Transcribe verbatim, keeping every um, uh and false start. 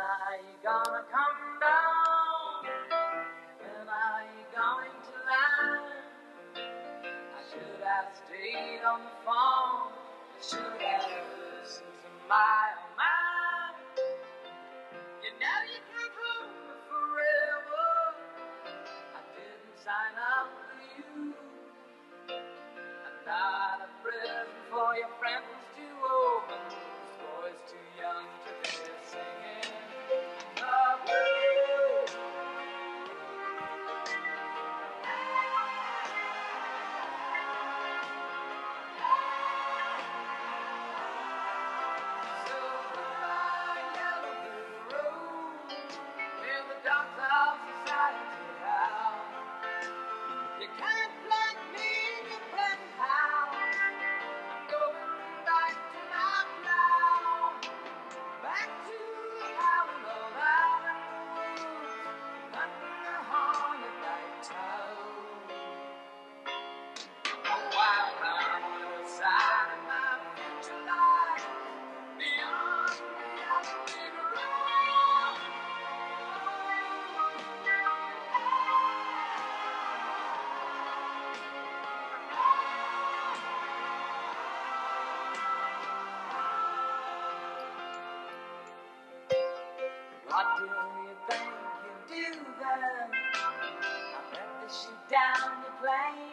are you gonna come down? When are you going to land? I should have stayed on the phone. I should have listened to my own mind. You know you can't hold me forever. I didn't sign up for you. I'm not a present for your friends to open. This boy's too young to be singing the blues. So goodbye, yellow brick road, where the dogs of society howl. You can't plug me in your penthouse. Going back to my plow, back to the howling of out in the woods, under the haunted night town. A wild ride on the side of my future life, beyond the yellow brick road. What do you think you do then? I bet they shoot down your plane.